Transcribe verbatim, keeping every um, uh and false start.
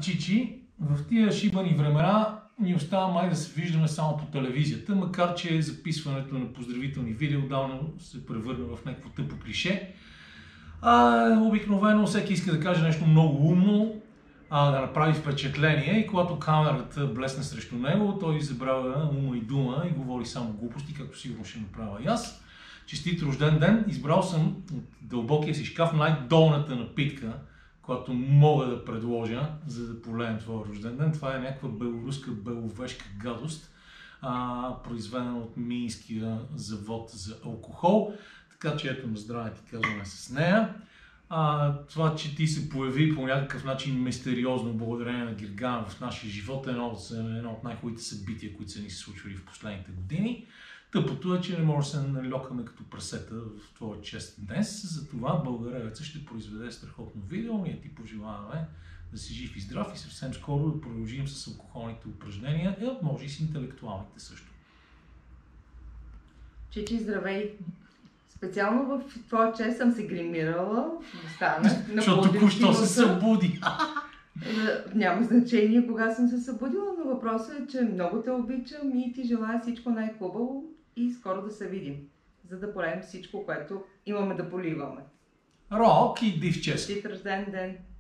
Чичи, в тия шибани времена ни остава май да се виждаме само по телевизията, макар че записването на поздравителни видео отдавна се превърна в някакво тъпо клише. А, обикновено всеки иска да каже нещо много умно, а, да направи впечатление и когато камерата блесне срещу него, той забравя ума и дума и говори само глупости, както сигурно ще направя и аз. Честит рожден ден! Избрал съм от дълбокия си шкаф най-долната напитка, която мога да предложа, за да полеем твоя рожден ден. Това е някаква белоруска беловежка гадост, а, произведена от Минския завод за алкохол. Така че ето на здраве ти казваме с нея. А, това, че ти се появи по някакъв начин мистериозно благодарение на Герган в нашия живот е едно от, едно от най-хубавите събития, които са ни се случвали в последните години. Тъпото е, че не може да се налёкаме като прасета в твоя чест днес. Затова Българевеца ще произведе страхотно видео. Ние ти пожелаваме да си жив и здрав и съвсем скоро да продължим с алкохолните упражнения, и може и с интелектуалните също. Чичи, здравей! Специално в твоя чест съм се гримирала, да стана. Защото току-що се събуди. Няма значение кога съм се събудила, но въпросът е, че много те обичам и ти желая всичко най-хубаво и скоро да се видим, за да полеем всичко, което имаме да поливаме. Рок и див чест! Честит рожден ден!